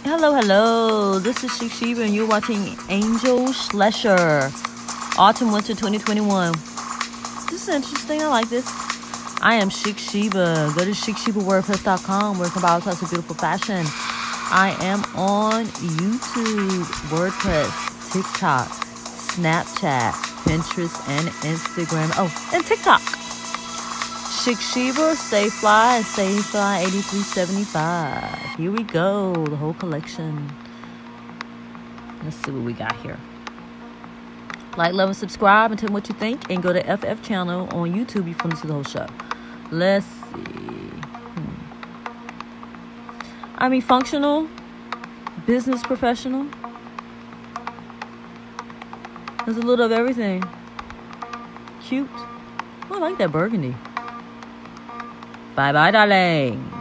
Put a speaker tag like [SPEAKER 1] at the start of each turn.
[SPEAKER 1] Hello, hello. This is Chic Sheba, and you're watching Angel Schlescher, Autumn Winter 2021. This is interesting. I like this. I am Chic Sheba. Go to chicshebaWordpress.com where you can buy all types of beautiful fashion. I am on YouTube, WordPress, TikTok, Snapchat, Pinterest, and Instagram. Oh, and TikTok. Chic Sheba, stay fly, and stay fly 8375. Here we go, the whole collection. Let's see what we got here. Like, love, and subscribe, and tell me what you think. And go to FF channel on YouTube if you want to see the whole show. Let's see. I mean, functional, business professional. There's a little of everything. Cute. Oh, I like that burgundy. Bye-bye, darling.